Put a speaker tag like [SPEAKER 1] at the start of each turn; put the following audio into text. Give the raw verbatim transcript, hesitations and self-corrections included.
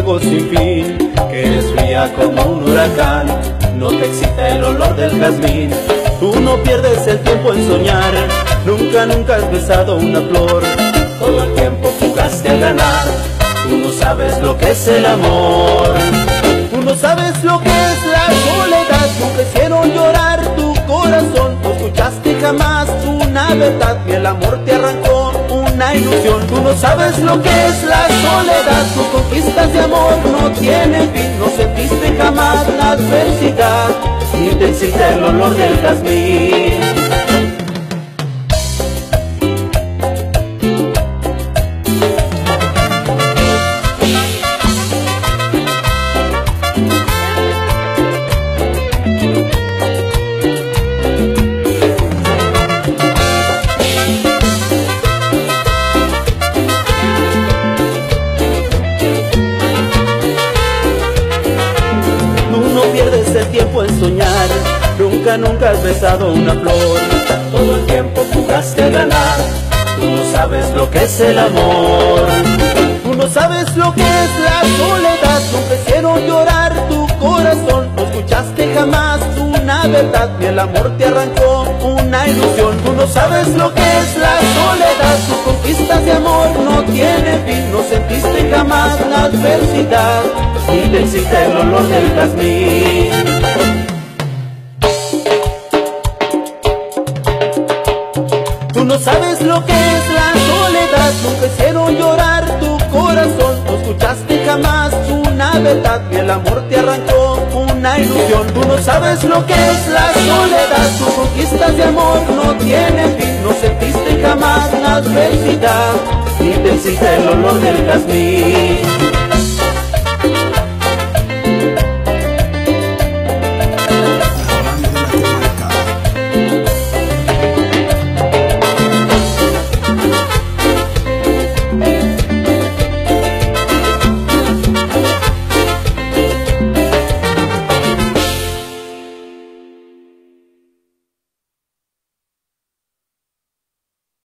[SPEAKER 1] fuego sin fin, que eres fría como un huracán, no te excita el olor del jazmín. Tú no pierdes el tiempo en soñar, nunca, nunca has besado una flor, todo el tiempo jugaste a ganar. Tú no sabes lo que es el amor, tú no sabes lo que es la soledad. Nunca hicieron llorar tu corazón, no escuchaste jamás una verdad y el amor te arrancó una ilusión. Tú no sabes lo que es la soledad, tus conquistas de amor no tienen fin. No sentiste jamás la adversidad, ni te excita el olor del jazmín. Pierdes el tiempo en soñar, nunca, nunca has besado una flor, todo el tiempo jugaste a ganar. Tú no sabes lo que es el amor, tú no sabes lo que es la soledad. Nunca hicieron llorar tu corazón, no escuchaste jamás una verdad y el amor te arrancó una ilusión. Tú no sabes lo que es la soledad, tus conquistas de amor no tienen fin. No sentiste jamás la adversidad, ni te excita el olor del jazmín. Tú no sabes lo que es la soledad, nunca hicieron llorar tu corazón, no escuchaste jamás una verdad y el amor te arrancó una ilusión. Tú no sabes lo que es la soledad, tus conquistas de amor no tienen fin. No sentiste jamás la adversidad, ni te excita el olor del jazmín.